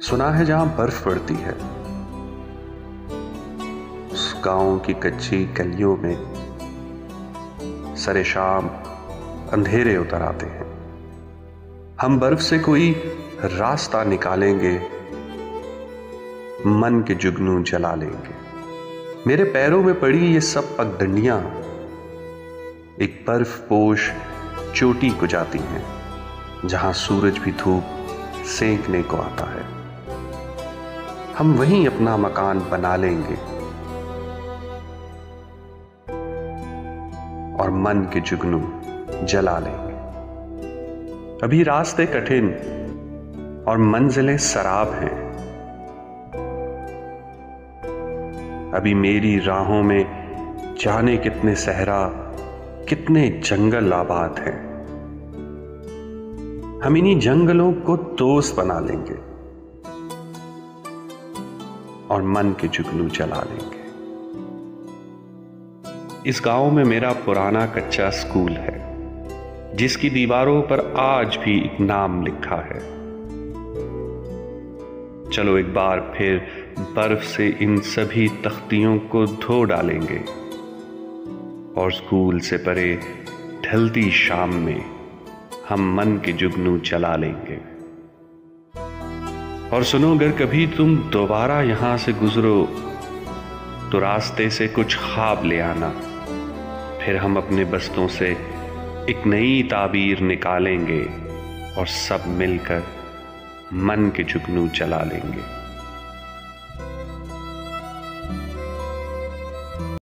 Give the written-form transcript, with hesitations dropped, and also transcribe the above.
सुना है जहां बर्फ पड़ती है उस गांव की कच्ची गलियों में सरे शाम अंधेरे उतर आते हैं। हम बर्फ से कोई रास्ता निकालेंगे, मन के जुगनू जला लेंगे। मेरे पैरों में पड़ी ये सब पगडंडियां एक बर्फ पोश चोटी को जाती हैं, जहां सूरज भी धूप सेंकने को आता है। हम वहीं अपना मकान बना लेंगे और मन के जुगनू जला लेंगे। अभी रास्ते कठिन और मंजिलें सराब हैं। अभी मेरी राहों में जाने कितने सहरा, कितने जंगल आबाद हैं। हम इन्हीं जंगलों को दोस्त बना लेंगे और मन के जुगनू जला लेंगे। इस गांव में मेरा पुराना कच्चा स्कूल है, जिसकी दीवारों पर आज भी एक नाम लिखा है। चलो एक बार फिर बर्फ से इन सभी तख्तियों को धो डालेंगे और स्कूल से परे ढलती शाम में हम मन के जुगनू जला लेंगे। और सुनो, अगर कभी तुम दोबारा यहां से गुजरो तो रास्ते से कुछ ख्वाब ले आना। फिर हम अपने बस्तों से एक नई ताबीर निकालेंगे और सब मिलकर मन के जुगनू जला लेंगे।